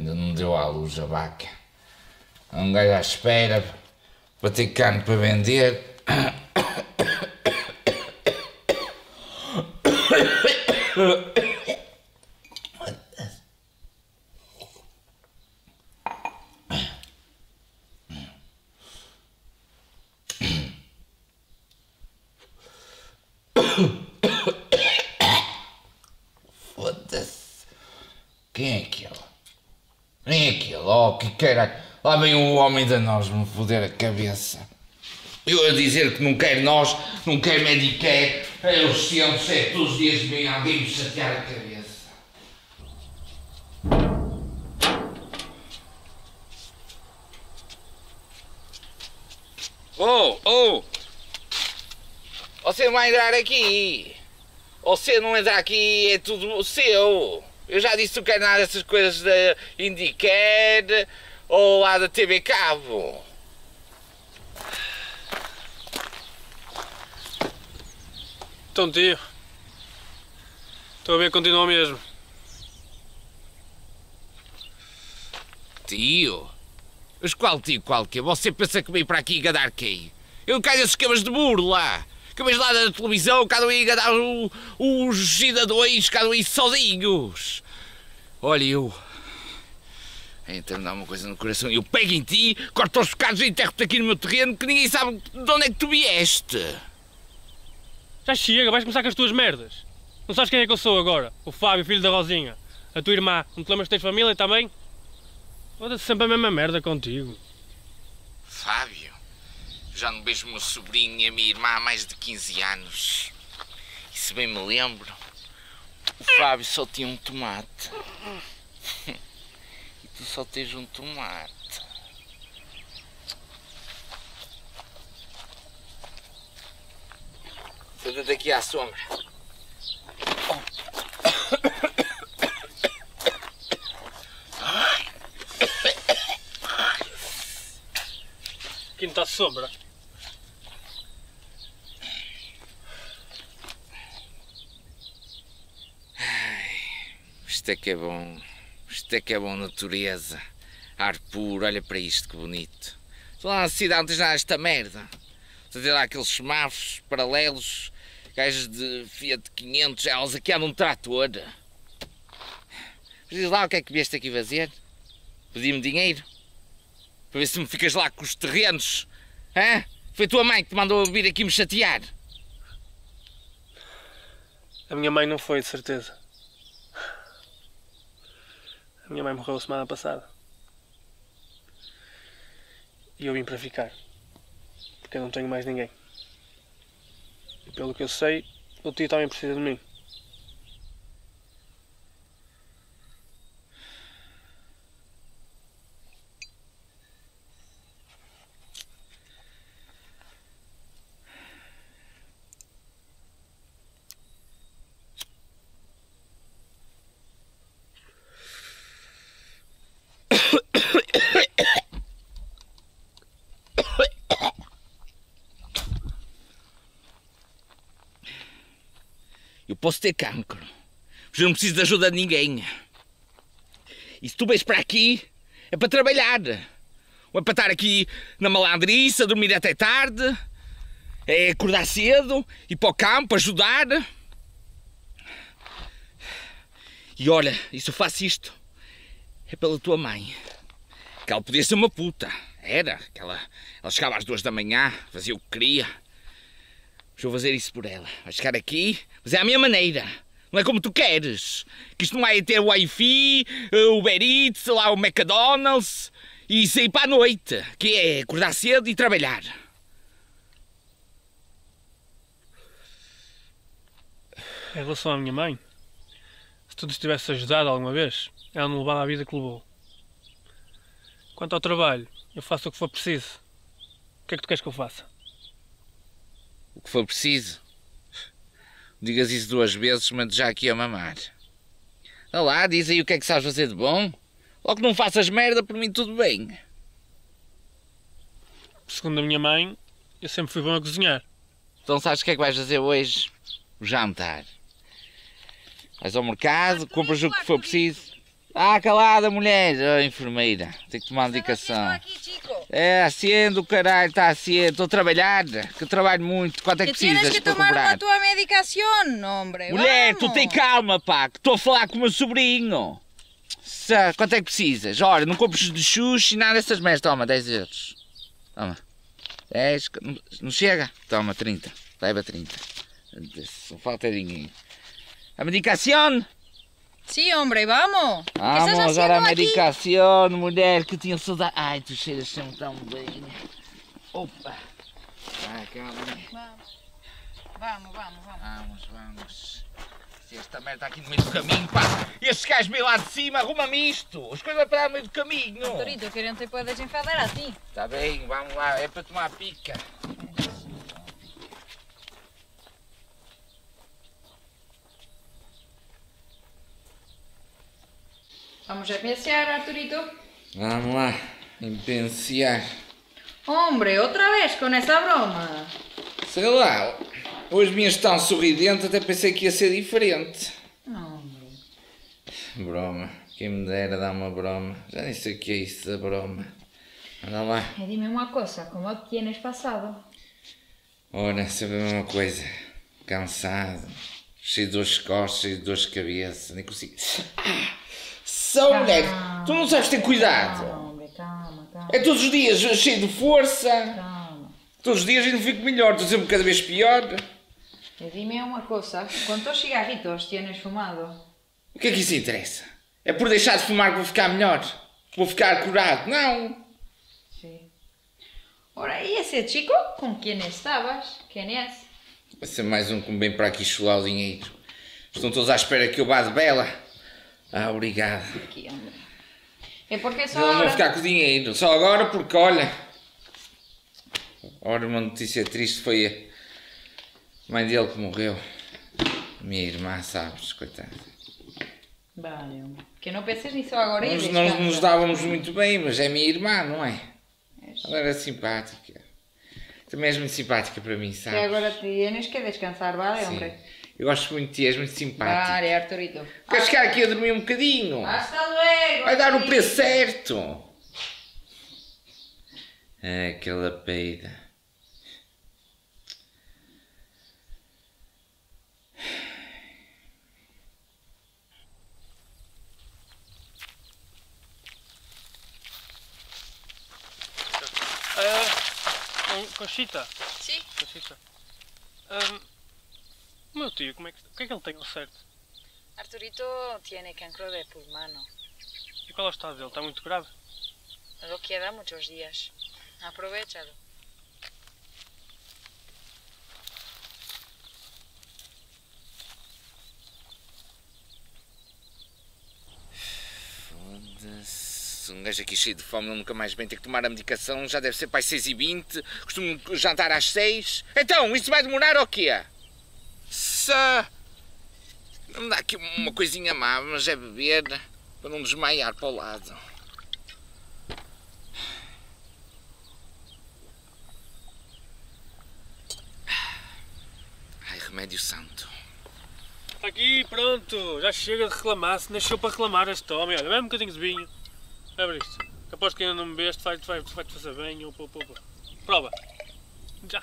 Ainda não deu à luz a vaca. Um gajo à espera para ter carne para vender. Foda-se. Quem é aquele? Nem aquele, oh que caralho. Lá vem o homem da nós me foder a cabeça. Eu a dizer que não quero nós, não quero Medicare. Eu sinto é todos os dias vem alguém me chatear a cabeça. Oh! Você não vai entrar aqui. Você não entrar aqui, é tudo seu. Eu já disse que não quero nada dessas coisas da Indicare ou lá da TV Cabo. Então, tio, estou a ver que continua mesmo. Tio? Mas qual tio, qual que? Você pensa que veio para aqui gadar quem? Eu não caio nesses esquemas de burla. Acabei lá da televisão, cada um aí gadar os cidadãos, cada um aí sozinhos. Olha, eu... Então dá uma coisa no coração, eu pego em ti, corto os bocados e enterro-te aqui no meu terreno que ninguém sabe de onde é que tu vieste. Já chega, vais começar com as tuas merdas. Não sabes quem é que eu sou agora? O Fábio, filho da Rosinha. A tua irmã. Não te lembras que tens família também? Foda-se sempre a mesma merda contigo. Fábio? Já não beijo o meu sobrinho e a minha irmã há mais de 15 anos. E se bem me lembro, o Fábio só tinha um tomate. E tu só tens um tomate. Senta-te aqui à sombra. Aqui não está sombra. Isto é que é bom. Isto é que é bom, natureza. Ar puro, olha para isto que bonito. Tu lá na cidade não tens nada desta merda. Fazer lá aqueles semáforos paralelos, gajos de Fiat 500, elas aqui andam um trator. Mas diz lá o que é que vieste aqui fazer? Pedir-me dinheiro? Para ver se me ficas lá com os terrenos? Hã? Foi a tua mãe que te mandou vir aqui me chatear? A minha mãe não foi, de certeza. A minha mãe morreu semana passada. E eu vim para ficar. Porque eu não tenho mais ninguém. E pelo que eu sei, o tio também precisa de mim. Eu posso ter cancro, mas eu não preciso de ajuda de ninguém. E se tu vens para aqui, é para trabalhar. Ou é para estar aqui na malandriça, dormir até tarde. É acordar cedo, ir para o campo, ajudar. E olha, e se eu faço isto, é pela tua mãe. Que ela podia ser uma puta. Era. Que ela chegava às 2 da manhã, fazia o que queria. Mas vou fazer isso por ela. Vai chegar aqui, mas é à minha maneira. Não é como tu queres. Que isto não vai ter o Wi-Fi, o Uber Eats, lá o McDonald's e sair para a noite. Que é acordar cedo e trabalhar. Em relação à minha mãe, se tu nos tivesse ajudado alguma vez, ela não levava a vida que levou. Quanto ao trabalho, eu faço o que for preciso. O que é que tu queres que eu faça? O que for preciso. Digas isso 2 vezes, mas já aqui a mamar. Olha lá, diz aí o que é que sabes fazer de bom. Logo que não faças merda, por mim tudo bem. Segundo a minha mãe, eu sempre fui bom a cozinhar. Então sabes o que é que vais fazer hoje? O jantar. Vais ao mercado, compras o que for preciso. Ah, calada, mulher. Oh, enfermeira, tem que tomar medicação. Aqui, chico. É, acendo, caralho, está acendo. Estou a trabalhar, que eu trabalho muito. Quanto é que Que tienes precisas que para tomar cobrar? a tua medicación, hombre. Mulher, tu Vamos. tem calma, pá, que estou a falar com o meu sobrinho. Quanto é que precisas? Olha, não compres de xuxa e nada dessas merdas. Toma, 10 euros. Toma. 10, não chega? Toma, 30. Leva 30. Não falta dinheiro. A medicação? Sí, hombre, vamos. ¿Qué estás Vamos haciendo a aquí? medicação, mulher, que tinha saudade. Ai, tu cheiras sempre tão bem. Opa. Ai, calma. Vamos. Vamos. Se esta merda está aqui no meio do caminho, pá. Estes gajos meio lá de cima, arruma-me isto. As coisas vão parar no meio do caminho. Arturito, que não te puedes enfadar assim. Está bem, vamos lá, é para tomar pica. Vamos a empezar, Arturito. Vamos lá, impenciar. Hombre, outra vez com essa broma. Sei lá, hoje vinhas tão sorridente, até pensei que ia ser diferente. Hombre. Broma, quem me dera dar uma broma. Já nem sei o que é isso da broma. Anda lá. E dime uma coisa, como tienes passado? Ora, sempre a mesma coisa. Cansado, cheio de dores de costas, cheio de dores de cabeça, nem consigo. Só mulher, tu não sabes ter cuidado. Calma, hombre, calma. É todos os dias cheio de força. Calma. Todos os dias eu não fico melhor, estou sempre cada vez pior. E dime uma coisa, quantos cigarritos tienes fumado? O que é que isso interessa? É por deixar de fumar que vou ficar melhor? Vou ficar curado? Não. Sí. Ora, e esse chico com quem estavas? Quem é? Vai ser mais um que me vem para aqui chular o dinheiro. Estão todos à espera que eu vá de bela. Ah, obrigado. Aqui, hombre. É porque só Não vou agora... ficar com o dinheiro. Só agora porque, olha... Ora, uma notícia triste foi a mãe dele que morreu. Minha irmã, sabes, coitada. Vale, hombre. Que não penses nisso agora e Nós nos dávamos muito bem, mas é minha irmã, não é? Ela era simpática. Também és muito simpática para mim, E sabes? agora tienes que descansar, vale, Sim. hombre? Eu gosto muito de ti, és muito simpática. Vale, Arturito. Queres ficar aqui a dormir um bocadinho? Hasta luego. Vai dar o Arturito. preço certo. É, aquela peida. Conchita. Sim. Conchita. O meu tio, o que é que ele tem ao certo? Arturito tiene cancro de pulmano. E qual é o estado dele? Está muito grave? Lo queda muchos días. Aprovechalo. Foda-se. Um gajo aqui cheio de fome, ele nunca mais vem ter que tomar a medicação. Já deve ser para as 6h20. Costumo jantar às 6. Então, isso vai demorar ou quê? Se... Não me dá aqui uma coisinha má, mas é beber para não desmaiar para o lado. Ai, remédio santo. Está aqui, pronto. Já chega de reclamar. Se nasceu para reclamar este homem. Olha, bebe um bocadinho de vinho. Abre isto. Que aposto que ainda não me bebeste, vai-te fazer bem. Prova. Já.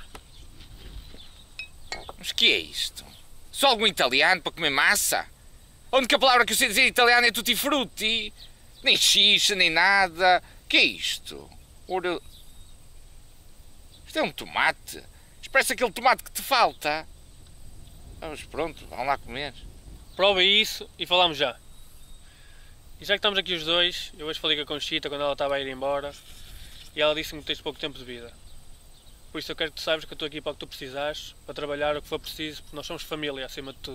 Mas que é isto? Só algum italiano para comer massa? A única palavra que eu sei dizer em italiano é tutti frutti. Nem xixa, nem nada. Que é isto? Ora... Isto é um tomate. Isto parece aquele tomate que te falta. Mas pronto, vão lá comer. Prova isso e falamos já. E já que estamos aqui os dois, eu hoje falei com a Conchita quando ela estava a ir embora e ela disse-me que tens pouco tempo de vida. Por isso eu quero que tu saibas que eu estou aqui para o que tu precisares, para trabalhar o que for preciso, porque nós somos família acima de tudo.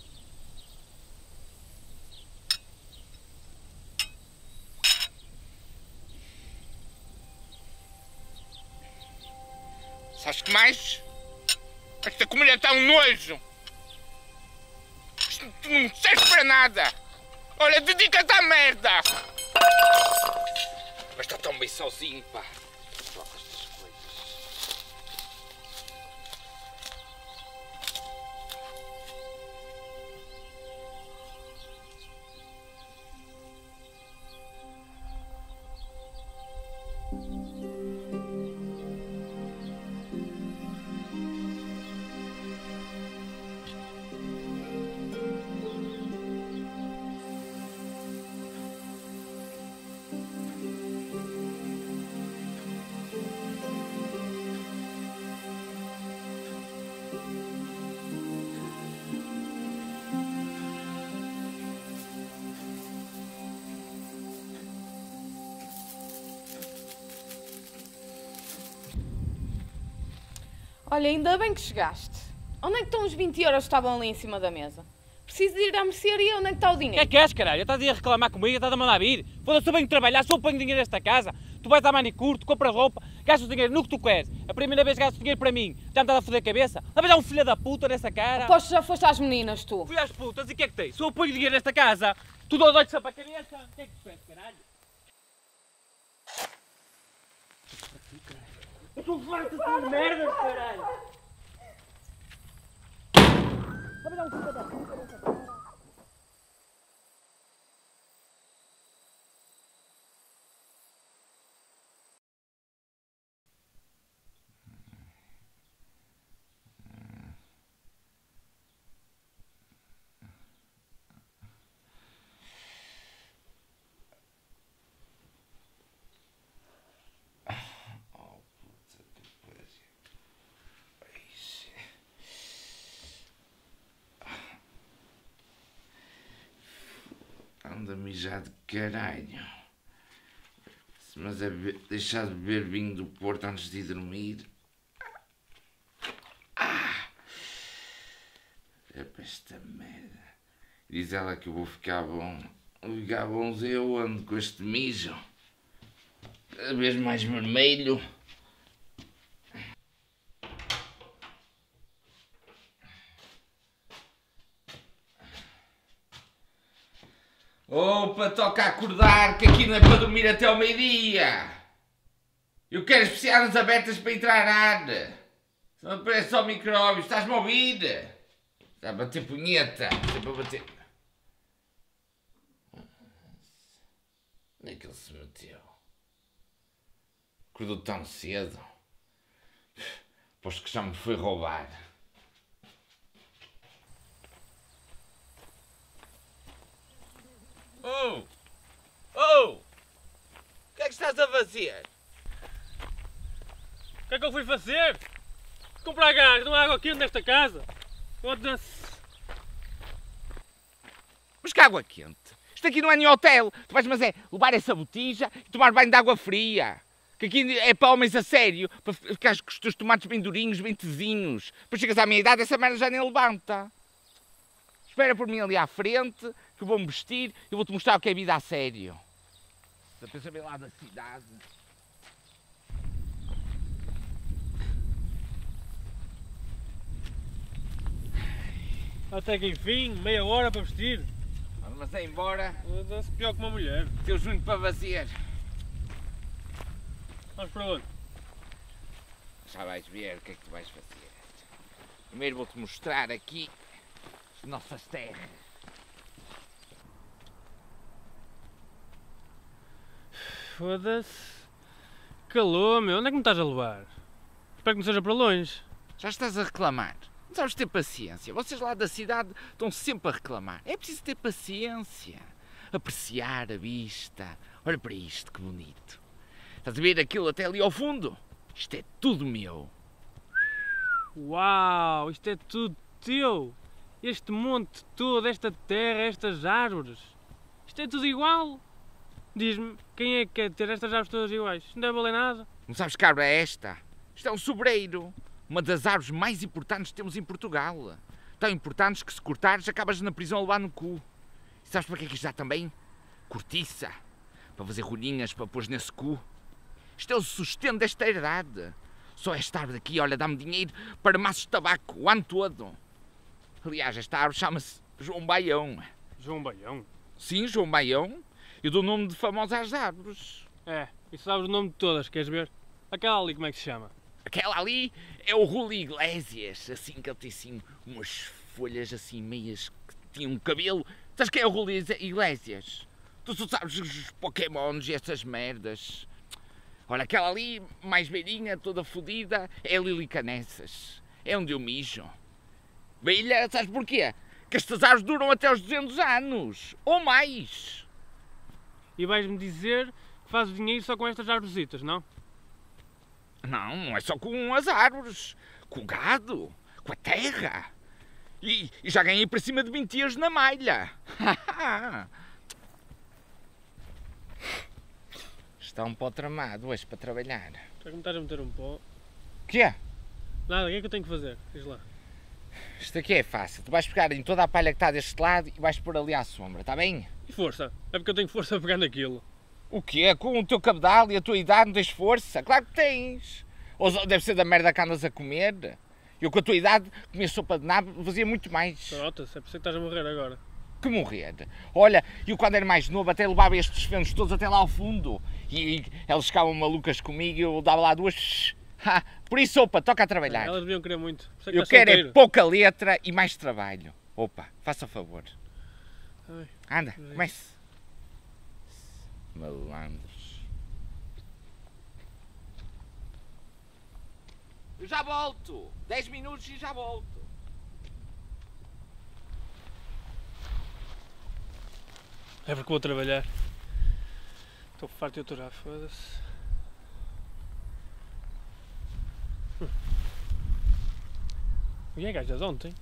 Sabes que mais? Esta comida está um nojo. Isto não serve para nada. Olha, dedica-te à merda. Mas está tão bem sozinho, pá. Só com estas coisas. Olha, ainda bem que chegaste. Onde é que estão os 20 euros que estavam ali em cima da mesa? Preciso de ir à mercearia, onde é que está o O que é dinheiro? que és, caralho? Estás a reclamar comigo, estás a mandar vir? Foda-se, eu venho trabalhar, só ponho dinheiro nesta casa. Tu vais à manicure, tu compras roupa, gastas dinheiro no que tu queres. A primeira vez que gastas dinheiro para mim, já me estás a foder a cabeça? Não vais dar um filho da puta nessa cara? Aposto que já foste às meninas, tu. Fui às putas e o que é que tens? Se eu ponho dinheiro nesta casa, tu dás olhos só para a cabeça? O que é que tu fazes, caralho? Eu estou farto de tua merda, caralho! Vai dar um filho da puta nessa cara? Anda a mijar de caralho. Mas é deixar de beber vinho do Porto antes de ir dormir. É para esta merda. Diz ela que eu vou ficar bom. Vou ficar bom, eu ando com este mijo. Cada vez mais vermelho. Opa, toca acordar, que aqui não é para dormir até ao meio-dia. Eu quero as persianas abertas para entrar ar. Senão aparece só micróbios. Estás-me a ouvir? Está a bater punheta. Sempre a bater. Onde é que ele se meteu? Acordou tão cedo. Aposto que já me foi roubar. O que é que estás a fazer? O que é que eu fui fazer? Comprar gás, não há água quente nesta casa. Foda-se. Mas que água quente? Isto aqui não é nem hotel. Tu vais, mas é levar essa botija e tomar banho de água fria. Que aqui é para homens a sério. Para ficar com os teus tomates bem durinhos, bem tezinhos. Depois chegas à minha idade, essa merda já nem levanta. Espera por mim ali à frente, que eu vou-me vestir e vou-te mostrar o que é vida a sério. Da pensa bem lá da cidade. Até que enfim, meia hora para vestir. Mas é embora, Foda-se, pior que uma mulher. teus muito para fazer. Vamos para onde? Já vais ver o que é que tu vais fazer. Primeiro vou-te mostrar aqui as nossas terras. Foda-se. Calor, meu. Onde é que me estás a levar? Espero que não seja para longe. Já estás a reclamar. Não sabes ter paciência. Vocês lá da cidade estão sempre a reclamar. É preciso ter paciência. Apreciar a vista. Olha para isto, que bonito. Estás a ver aquilo até ali ao fundo? Isto é tudo meu. Uau, isto é tudo teu. Este monte todo, esta terra, estas árvores. Isto é tudo igual. Diz-me, quem é que quer ter estas árvores todas iguais? Não deve valer nada. Não sabes que árvore é esta? Isto é um sobreiro. Uma das árvores mais importantes que temos em Portugal. Tão importantes que se cortares acabas na prisão a levar no cu. E sabes para que é que isto dá também? Cortiça. Para fazer rolinhas para pôr nesse cu. Isto é o sustento desta herdade. Só esta árvore aqui, olha, dá-me dinheiro para maços de tabaco o ano todo. Aliás, esta árvore chama-se João Baião. João Baião? Sim, João Baião. Eu dou o nome de famosos às árvores. É, e sabes o nome de todas, queres ver? Aquela ali, como é que se chama? Aquela ali é o Julio Iglesias, assim que ele tem assim umas folhas assim meias que tinham um cabelo. Sabes quem é o Julio Iglesias? Tu só sabes os Pokémons e essas merdas. Olha, aquela ali, mais beirinha, toda fodida, é a Lili Canessas. É onde eu mijo. Beilha, sabes porquê? Que estas árvores duram até aos 200 anos, ou mais. E vais-me dizer que fazes dinheiro só com estas árvoresitas, não? Não, não é só com as árvores, com o gado, com a terra. E já ganhei para cima de 20 euros na malha. Está um pó tramado hoje para trabalhar. Já que me estás a meter um pó. O que é? Nada, o que é que eu tenho que fazer? Diz lá. Isto aqui é fácil. Tu vais pegar em toda a palha que está deste lado e vais pôr ali à sombra, está bem? E força? É porque eu tenho força a pegar naquilo. O quê? Com o teu cabedal e a tua idade não tens força? Claro que tens. Ou deve ser da merda que andas a comer. Eu com a tua idade comia sopa de nabo, fazia muito mais. Nota-se, é por isso que estás a morrer agora. Que morrer. Olha, eu quando era mais novo até levava estes fendos todos até lá ao fundo. E eles ficavam malucas comigo e eu dava lá duas. Por isso, opa, toca a trabalhar. Elas deviam querer muito. Por isso é que Eu estás quero é solteiro. pouca letra e mais trabalho. Opa, faça favor. Ai, Anda, comece. Malandros. Eu já volto. 10 minutos e já volto. é porque vou trabalhar. Estou farto de aturar, foda-se. E é gajas ontem?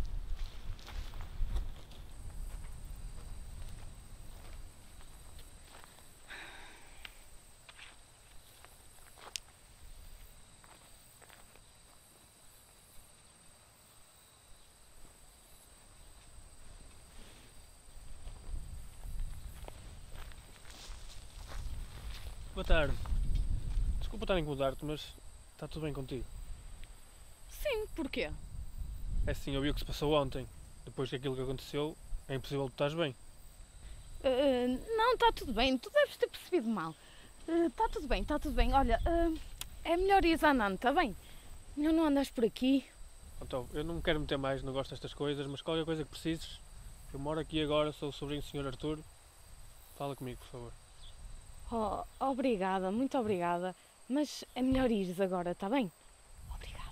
Boa tarde. Desculpa estar a incomodar-te, mas está tudo bem contigo? Sim, porquê? É assim, eu vi o que se passou ontem. Depois daquilo que aconteceu, é impossível tu estás bem. Não, está tudo bem. Tu deves ter percebido mal. Está tudo bem, está tudo bem. Olha, é melhor ir andando, está bem? Melhor não andas por aqui. Então, eu não me quero meter mais, não gosto destas coisas, mas qualquer coisa que precises, eu moro aqui agora, sou o sobrinho do Sr. Artur. Fala comigo, por favor. Oh, obrigada, muito obrigada. Mas é melhor ires agora, está bem? Obrigada.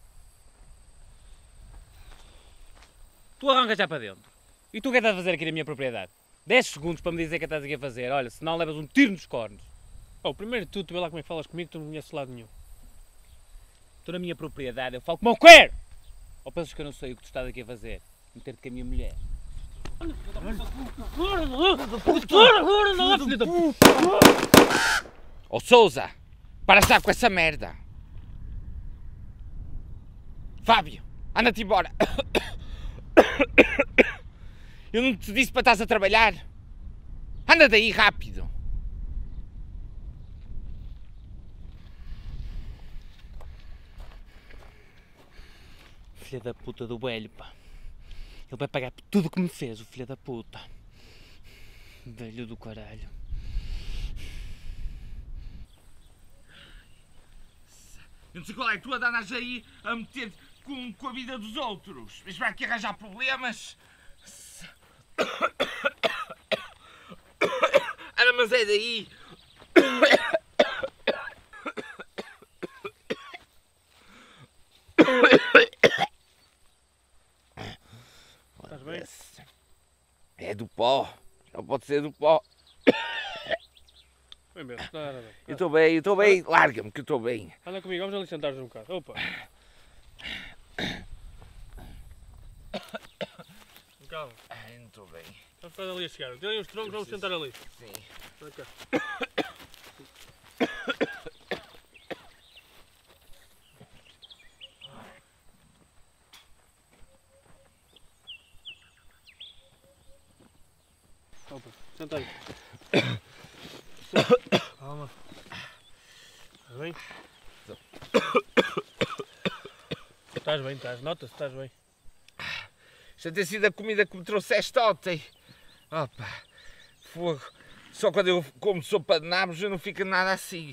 Tu arrancas já para dentro. E tu o que estás a fazer aqui na minha propriedade? 10 segundos para me dizer o que estás aqui a fazer. Olha, senão levas um tiro nos cornos. Oh, primeiro de tudo, tu vê lá como é que falas comigo, tu não me conheces de lado nenhum. Estou na minha propriedade, eu falo como eu quero! Ou pensas que eu não sei o que tu estás aqui a fazer? Meter-te com a minha mulher. Ó Sousa, para estar com essa merda. Fábio, anda-te embora. Eu não te disse para estás a trabalhar? Anda daí rápido. Filha da puta do velho, pá. Ele vai pagar por tudo o que me fez, o filho da puta. Velho do caralho. Eu não sei qual é, tu andas aí a meter com a vida dos outros. Mas vai aqui arranjar problemas. Anda, mas é daí. Estás bem? É do pó. Não pode ser do pó. Bem mesmo, nada bem. Eu estou bem, eu estou bem. Larga-me que eu estou bem. Anda comigo, vamos ali sentar-nos um bocado. Opa! Calma, Ai, não estou bem. vamos ficar ali a chegar. Tem ali uns troncos, vamos sentar ali. Sim. Vem cá. Opa, senta aí. Calma. Estás bem? Estás bem, estás. Nota-se, estás bem. Isto tem sido a comida que me trouxeste ontem. Opa, fogo. Só quando eu como sopa de nabos eu não fico nada assim.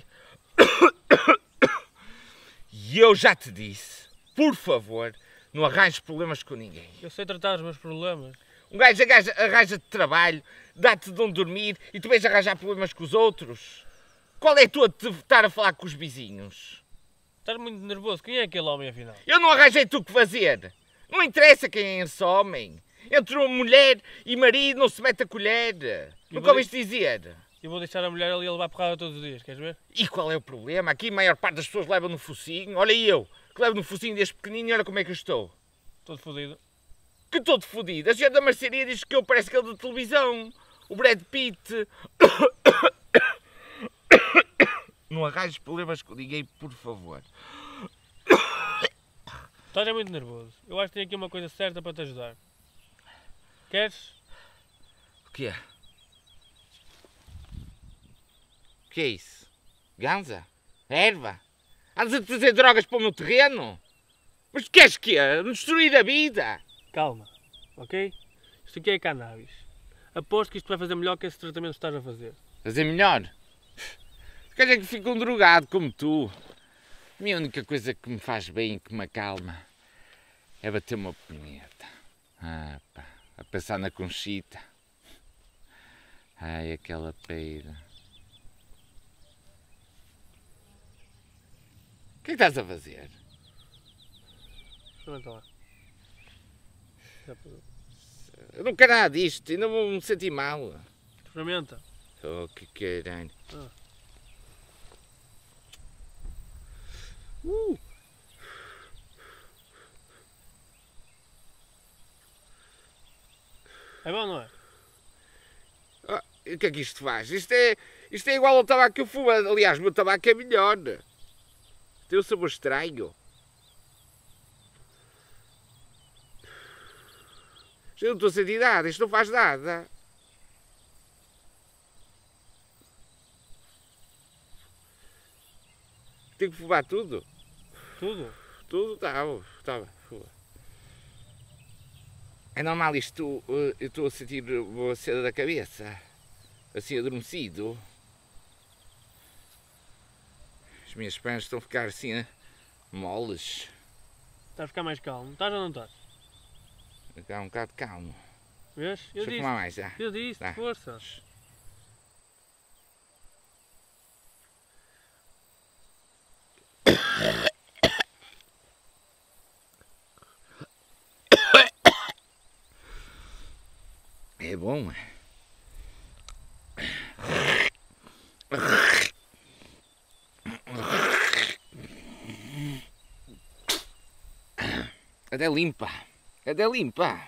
E eu já te disse, por favor, não arranjes problemas com ninguém. Eu sei tratar os meus problemas. Um gajo arranja-te trabalho, dá-te de onde dormir e tu vais arranjar problemas com os outros. Qual é a tua de estar a falar com os vizinhos? Estás muito nervoso. Quem é aquele homem, afinal? Eu não arranjei-te o que fazer. Não interessa quem é esse homem. Entre uma mulher e marido não se mete a colher. Nunca ouviste dizer? Eu vou deixar a mulher ali a levar porrada todos os dias, queres ver? E qual é o problema? Aqui a maior parte das pessoas levam no focinho. Olha eu, que levo no focinho desde pequenino e olha como é que eu estou. Todo fodido. Que todo fodido. A senhora da marcearia diz que eu pareço aquele da televisão. O Brad Pitt. Não arranjes problemas com ninguém, por favor. Estás muito nervoso. Eu acho que tenho aqui uma coisa certa para te ajudar. Queres? O que é? O que é isso? Ganza? Erva? Andas a trazer drogas para o meu terreno? Mas tu queres que é? Me destruir a vida? Calma, ok? Isto aqui é cannabis. Aposto que isto vai fazer melhor que esse tratamento que estás a fazer. Fazer melhor? Quer dizer que fico um drogado como tu. A minha única coisa que me faz bem e que me acalma é bater uma punheta. Ah, pá, a pensar na Conchita. Ai, aquela peira. O que é que estás a fazer? Experimenta lá. Já pegou. Eu não quero nada disto, ainda vou me sentir mal. Experimenta. Oh, que caralho. É bom, não é? Oh, e o que é que isto faz? Isto é igual ao tabaco que eu fumo. Aliás, o meu tabaco é melhor. Tem um sabor estranho. Eu não estou a sentir nada, isto não faz nada. Tenho que fumar tudo? Tudo? Tudo? Tá. É normal isto, eu estou a sentir uma cena da cabeça, assim adormecido. As minhas pernas estão a ficar assim moles. Estás a ficar mais calmo. Estás ou não estás? Ficar um bocado calmo. Vês? Eu Deixa eu disse. fumar mais já. Eu disse, Tá. força. É bom. Até limpa. Até limpa.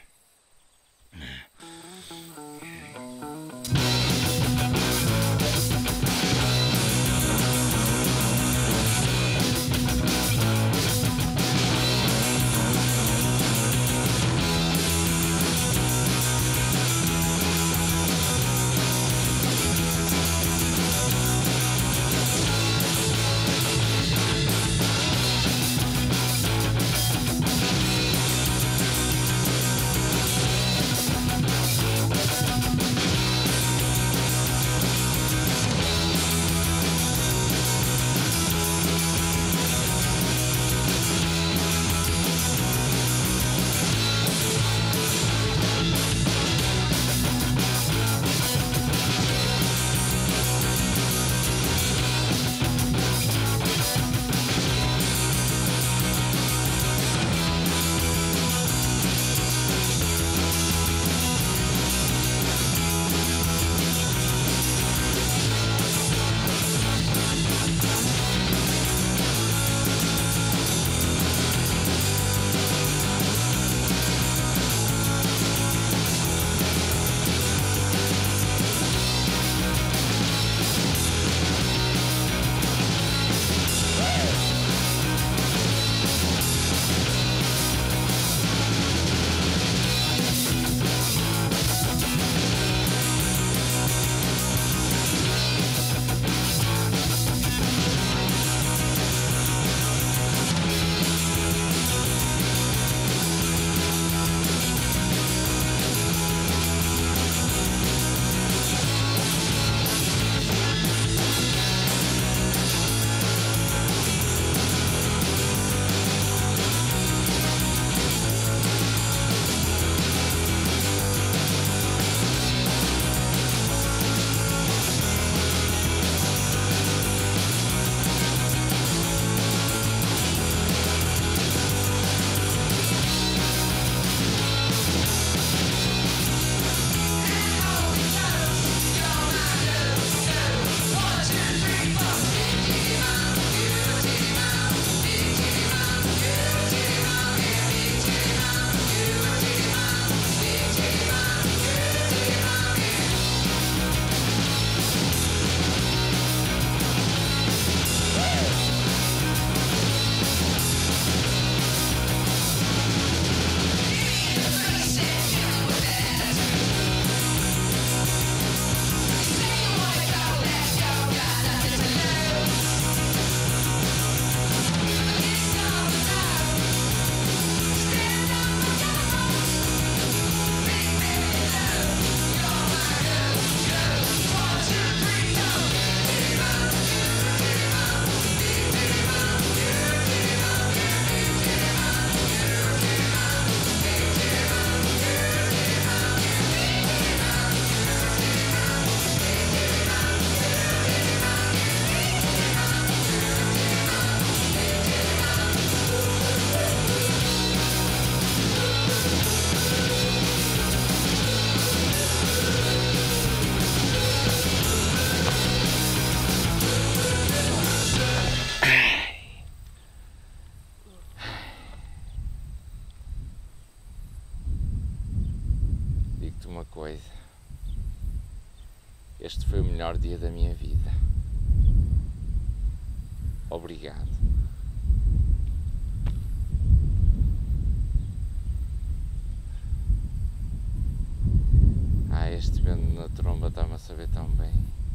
coisa. Este foi o melhor dia da minha vida. Obrigado. Este vento na tromba está-me a saber tão bem.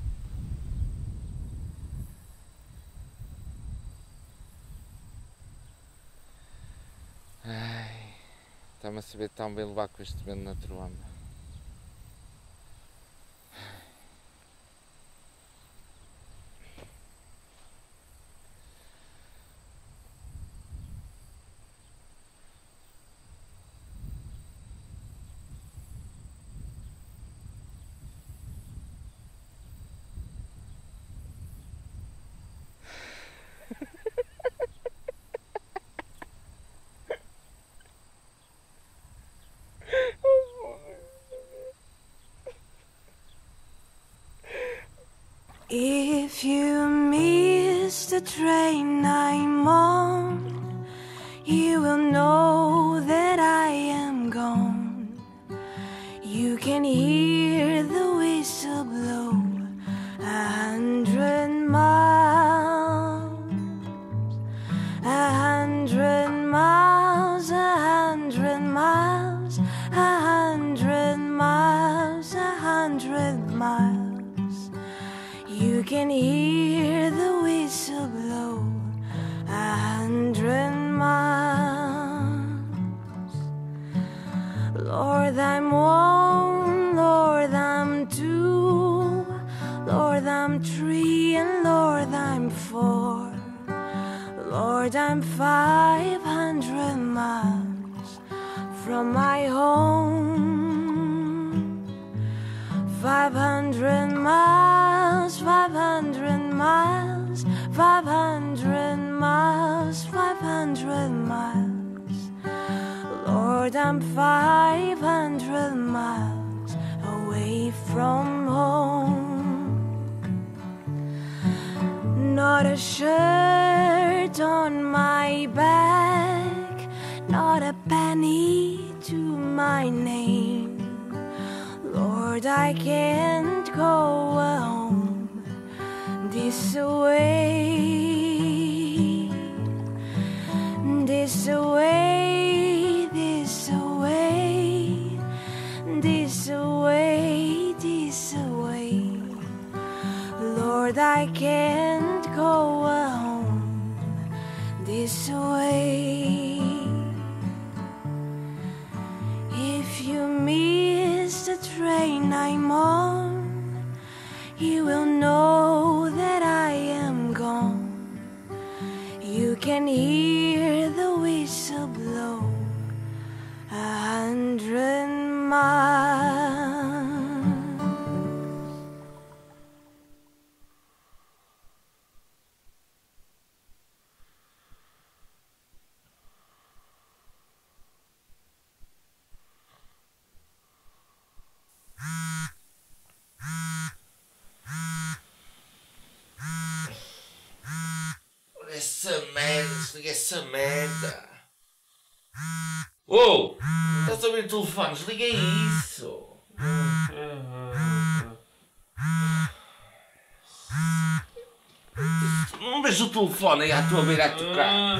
Ai, está-me a saber tão bem levar com este vento na tromba. If you miss the train I'm on, you will know that I am gone. You can hear the whistle blow 100 miles, 100 miles, 100 miles, 100 miles, 100 miles. You can hear the whistle blow 100 miles. Lord, I'm one, Lord, I'm two, Lord, I'm three, and Lord, I'm four. Lord, I'm 500 miles from my home. 500 miles, 500 miles, 500 miles, 500 miles. Lord, I'm 500 miles away from home. Not a shirt on my back, not a penny to my name. Lord, I can't go home this way, this way, this way, this way, this way. Lord, I can't go home this way. If you miss the train I'm on, you will know that I am gone. You can hear the whistle blow 100 miles. Desliga essa merda. Oh! Estás a ouvir o telefone? Desliga isso. Não vejo o telefone aí à tua beira a tocar.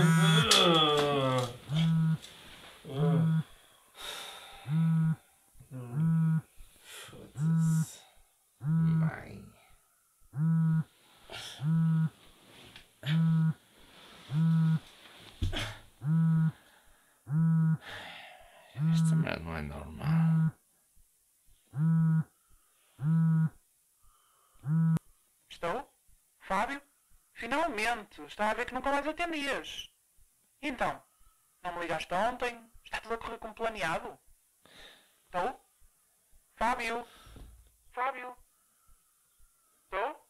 Foda-se. Mãe. Esta merda não é normal. Estou? Fábio? Finalmente! Estava a ver que nunca mais atendias. E então? Não me ligaste ontem? Está tudo a correr como planeado? Estou? Fábio? Fábio? Estou?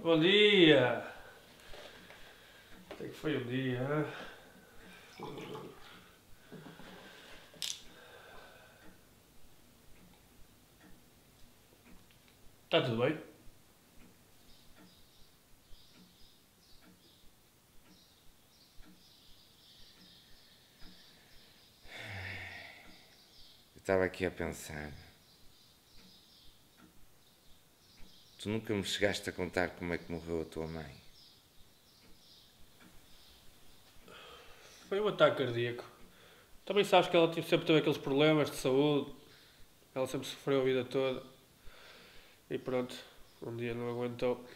Bom dia! Até que foi um dia, hein? Está tudo bem? Eu estava aqui a pensar. Tu nunca me chegaste a contar como é que morreu a tua mãe. Foi um ataque cardíaco. Também sabes que ela sempre teve aqueles problemas de saúde. Ela sempre sofreu a vida toda. E pronto, um dia não aguentou.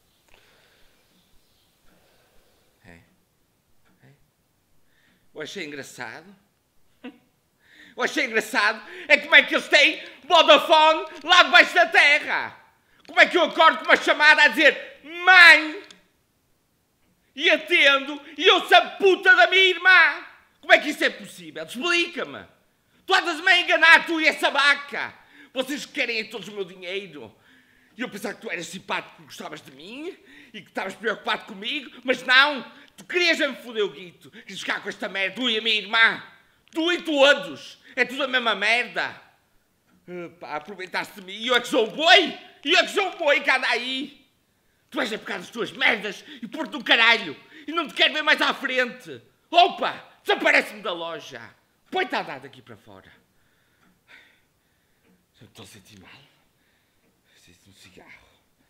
Eu achei engraçado. Eu achei engraçado é como é que eles têm Vodafone lá debaixo da terra. Como é que eu acordo com uma chamada a dizer mãe e atendo e ouço a puta da minha irmã? Como é que isso é possível? Explica-me. Tu andas-me a enganar, tu e essa vaca. Vocês querem todos o meu dinheiro. E eu pensava que tu eras simpático porque gostavas de mim e que estavas preocupado comigo, mas não. Tu querias-me foder o guito. Querias ficar com esta merda, tu e a minha irmã. Tu e todos. É tudo a mesma merda. Pá, aproveitaste de mim e eu é que sou um boi. E eu é que sou um boi que anda aí. Tu vais a pegar as tuas merdas e pôr-te no caralho. E não te quero ver mais à frente. Opa, desaparece-me da loja. Põe-te a andar daqui para fora. Já me estou a sentir mal. Preciso de um cigarro.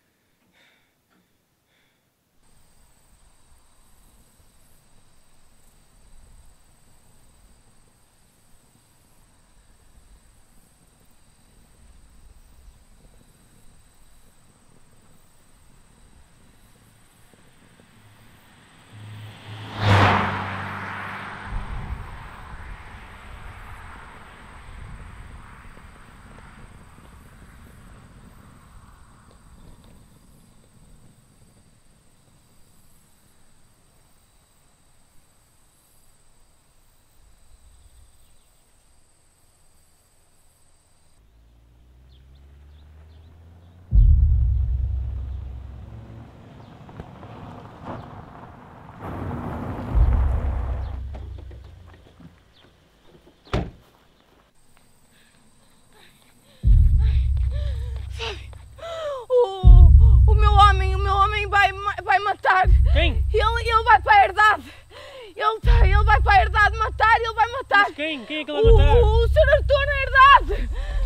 Vai matar. Quem? Ele vai para a herdade. Ele vai para a herdade matar, ele vai matar. Mas quem? Quem é que ele vai matar? O Sr. Artur na herdade.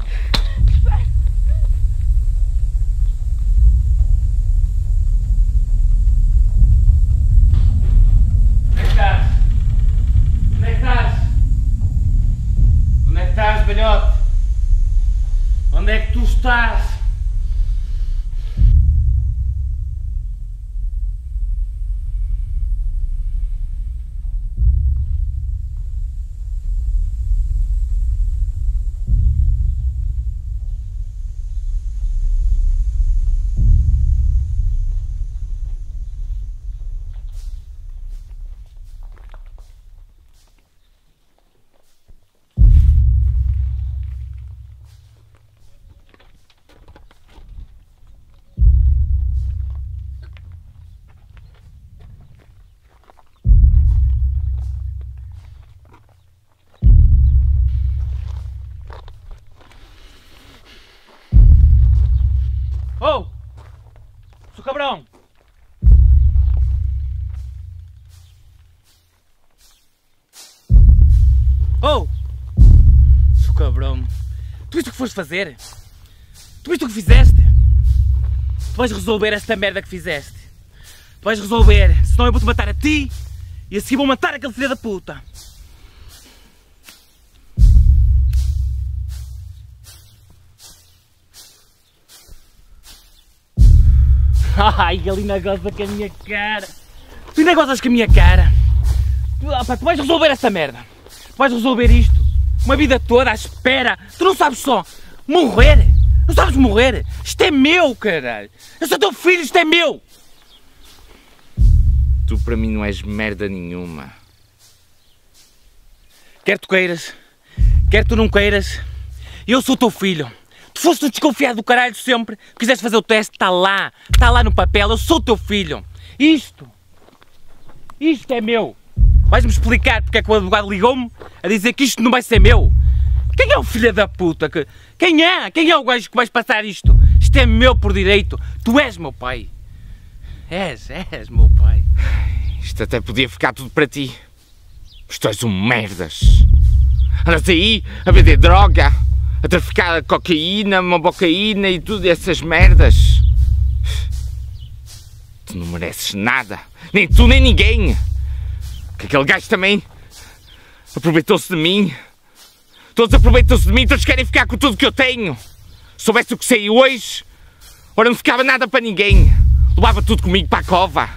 Onde é que estás? Onde é que estás? Onde é que estás, velhote? Onde é que tu estás? Oh! Seu cabrão! Oh! Seu cabrão! Tu viste o que foste fazer? Tu viste o que fizeste? Tu vais resolver esta merda que fizeste. Tu vais resolver, senão eu vou-te matar a ti e assim vou matar aquele filho da puta. Ai, ele ainda goza com a minha cara. Tu ainda gozas com a minha cara. Tu vais resolver essa merda. Tu vais resolver isto. Uma vida toda à espera. Tu não sabes só morrer. Não sabes morrer. Isto é meu, caralho. Eu sou teu filho, isto é meu. Tu para mim não és merda nenhuma. Quer tu queiras, quer tu não queiras, eu sou teu filho. Tu foste um desconfiado do caralho sempre. Quiseste fazer o teste, está lá no papel, eu sou o teu filho. Isto é meu. Vais-me explicar porque é que o advogado ligou-me a dizer que isto não vai ser meu? Quem é o filho da puta? Quem é o gajo que vais passar isto? Isto é meu por direito. Tu és meu pai. És meu pai. Isto até podia ficar tudo para ti. Mas tu és um merdas. Andas aí a vender droga, a traficar cocaína, mobocaína e tudo essas merdas. Tu não mereces nada. Nem tu, nem ninguém. Que aquele gajo também aproveitou-se de mim. Todos aproveitam-se de mim, todos querem ficar com tudo que eu tenho. Se soubesse o que sei hoje, ora não ficava nada para ninguém. Levava tudo comigo para a cova.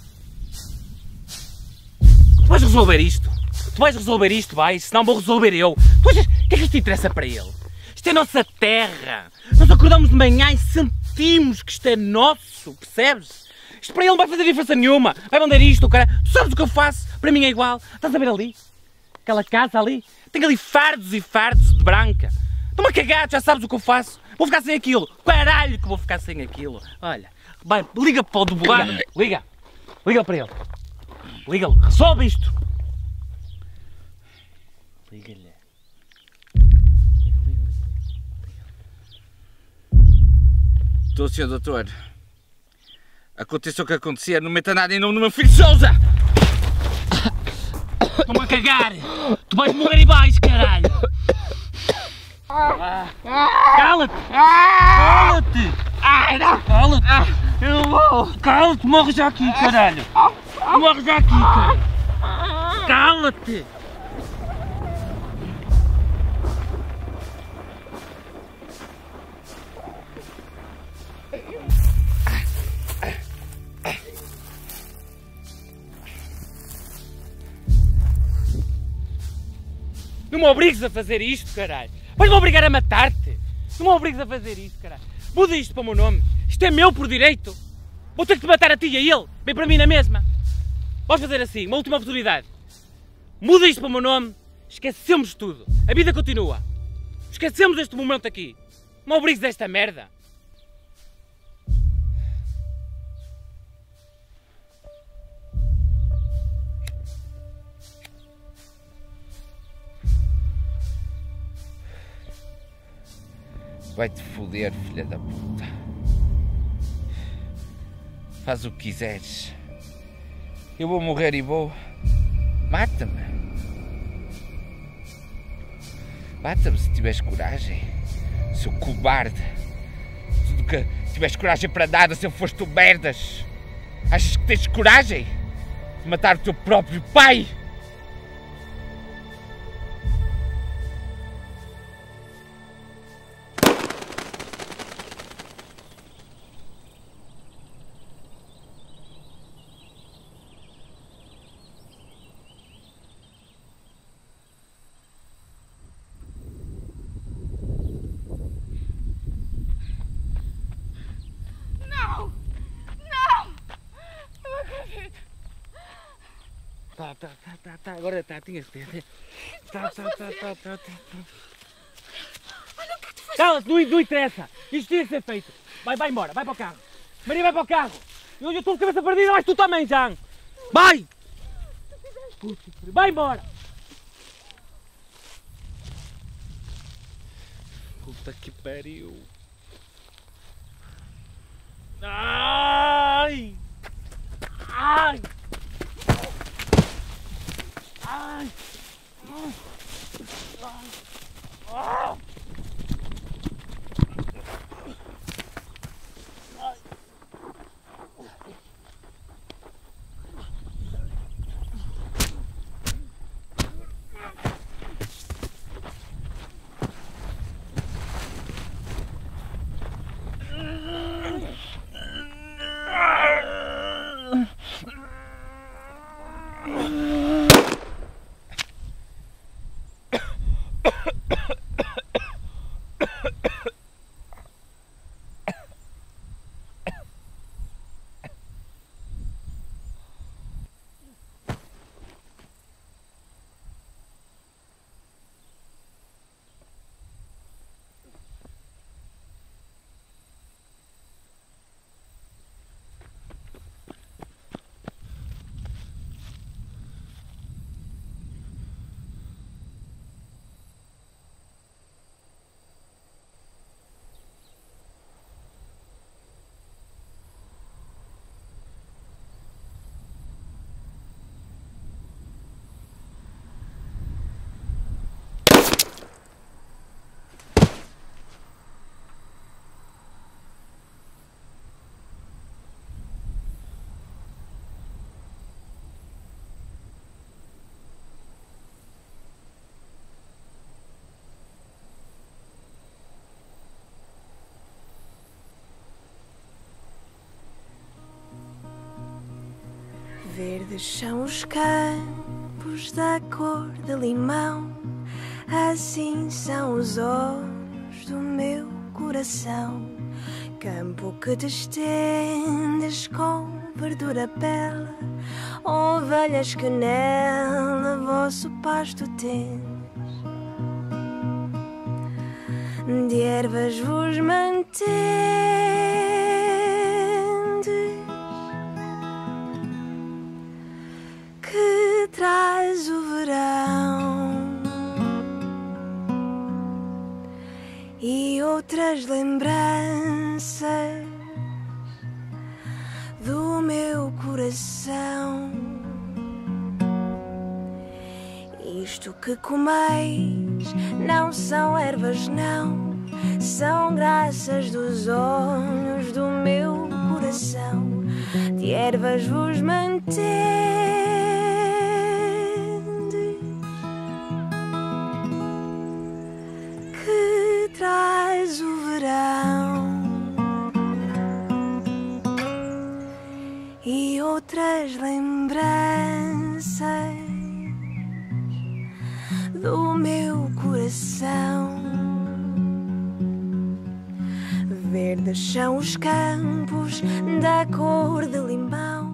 Tu vais resolver isto? Tu vais resolver isto, vai? Senão vou resolver eu. Tu achas, o que é que isto interessa para ele? Isto é nossa terra. Nós acordamos de manhã e sentimos que isto é nosso, percebes? Isto para ele não vai fazer diferença nenhuma. Vai vender isto, cara. Tu sabes o que eu faço? Para mim é igual. Estás a ver ali? Aquela casa ali? Tem ali fardos e fardos de branca. Estou-me a cagar, já sabes o que eu faço. Vou ficar sem aquilo. Caralho que vou ficar sem aquilo. Olha, vai, liga para o advogado. Liga. Liga para ele. Liga-lhe. Resolve isto. Liga-lhe. Estou, Sr. Doutor. Aconteceu o que acontecer, não meta nada em nome do meu filho Sousa! Estou-me a cagar! Tu vais morrer e vais, caralho! Cala-te! Cala-te! Cala-te! Eu vou! Cala-te! Morre já aqui, caralho! Morre já aqui, caralho! Cala-te! Não me obrigues a fazer isto, caralho! Vais-me obrigar a matar-te! Não me obrigues a fazer isto, caralho! Muda isto para o meu nome! Isto é meu por direito! Vou ter que te matar a ti e a ele! Vem para mim na mesma! Vamos fazer assim, uma última oportunidade! Muda isto para o meu nome! Esquecemos tudo! A vida continua! Esquecemos este momento aqui! Não me obrigues a esta merda! Vai-te foder, filha da puta. Faz o que quiseres. Eu vou morrer e vou. Mata-me. Mata-me se tiveres coragem. Seu cobarde. Tudo que tiveres coragem para nada se eu foste tu merdas. Achas que tens coragem de matar o teu próprio pai? Tá, agora tá, tinha que ter. Tá. Olha o que tu fazes. Cala-te, não interessa. Isto tinha que ser feito. Vai embora, vai para o carro. Maria, vai para o carro. Eu estou de cabeça perdida, mas tu também, Jean. Vai! Vai embora! Puta que pariu. Ai! Ai! Ai! Verdes são os campos da cor de limão, assim são os olhos do meu coração. Campo que te estendes com verdura bela, ovelhas que nela vosso pasto tendes. De ervas vos mantendes, que traz o verão e outras lembranças do meu coração. Isto que comeis não são ervas, não, são graças dos olhos do meu coração. De ervas vos mantendes, que traz o verão e outras lembranças do meu coração. Verdes são os campos da cor de limão,